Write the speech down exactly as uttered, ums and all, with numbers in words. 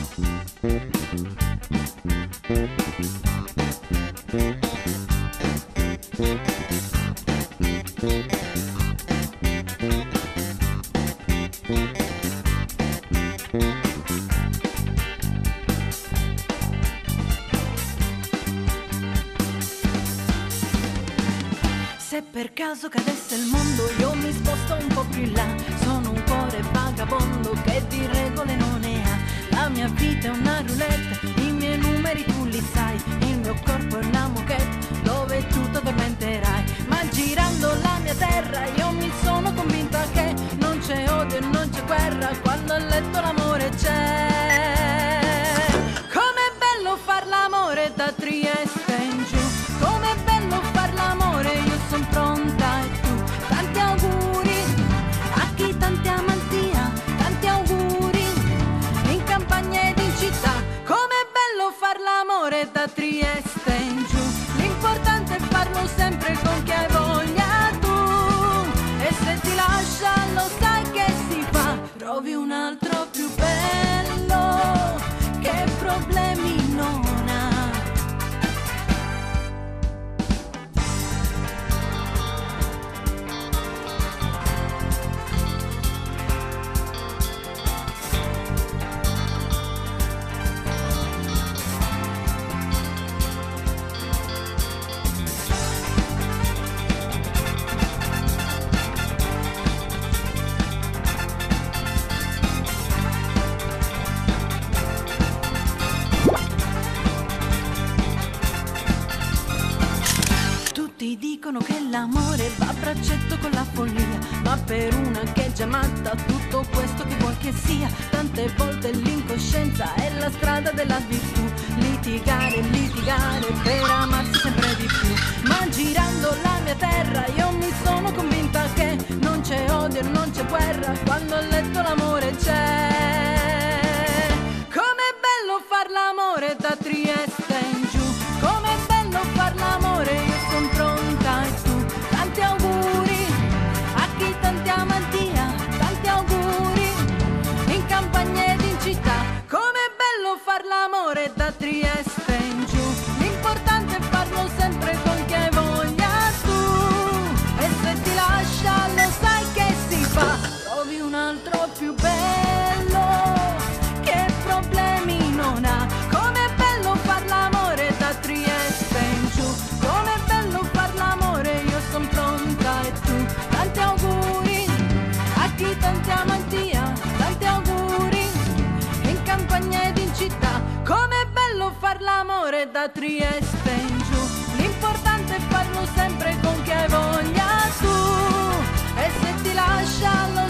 Se per caso cadesse il mondo io mi sposto un po' più in là. Sono un cuore vagabondo che di regole non ne ha. La mia vita è una roulette, i miei numeri tu li sai. Il mio corpo è una moquette dove tu ti addormenterai. Ma girando la mia terra io mi sono convinta che non c'è odio e non c'è guerra quando a letto l'amore c'è. Com'è bello far l'amore da Trieste in giù. Com'è bello far l'amore, io son pronta e tu. Tanti auguri a chi tanti amanti ha, tanti auguri in campagna ed in città. Com'è bello far l'amore da Trieste in giù. L'importante è farlo sempre con chi hai voglia tu. E se ti lascia lo sai che si fa. Trovi un altro più bello che problemi non ha. Tutti dicono che l'amore va a braccetto con la follia, ma per una che è già matta tutto questo che vuoi che sia. Tante volte l'incoscienza è la strada della virtù. Litigare, litigare per amarsi sempre di più. Ma girando la mia terra io mi sono convinta che non c'è odio e non c'è guerra quando a letto l'amore c'è. Com'è bello far l'amore da Trieste in giù. Com'è bello far l'amore, io son pronta e tu. Tanti auguri a chi tanti amanti ha, tanti auguri in campagna ed in città. Com'è bello far l'amore da Trieste in giù. L'importante è farlo sempre con chi hai voglia tu. E se ti lascia lo sai che si fa. Trovi un altro più bello che problemi non ha. Com'è bello far l'amore da Trieste in giù. Com'è bello far l'amore, io son pronta e tu. Tanti auguri a chi tanti amanti ha, tanti auguri in campagna ed in città. Com'è bello far l'amore da Trieste in giù. L'importante è farlo sempre con chi hai voglia tu. E se ti lascia lo